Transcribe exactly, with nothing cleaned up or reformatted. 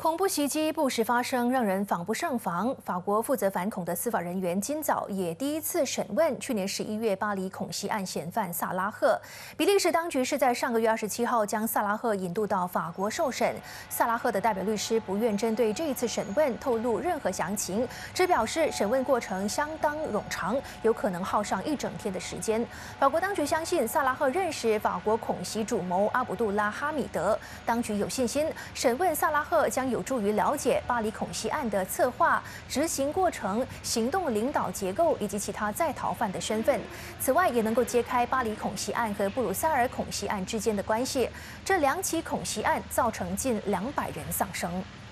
恐怖袭击不时发生，让人防不胜防。法国负责反恐的司法人员今早也第一次审问去年十一月巴黎恐袭案嫌犯萨拉赫。比利时当局是在上个月二十七号将萨拉赫引渡到法国受审。萨拉赫的代表律师不愿针对这一次审问透露任何详情，只表示审问过程相当冗长，有可能耗上一整天的时间。法国当局相信萨拉赫认识法国恐袭主谋阿卜杜拉·哈米德，当局有信心审问萨拉赫将有助于了解巴黎恐袭案的策划、执行过程、行动领导结构以及其他在逃犯的身份。此外，也能够揭开巴黎恐袭案和布鲁塞尔恐袭案之间的关系。这两起恐袭案造成近两百人丧生。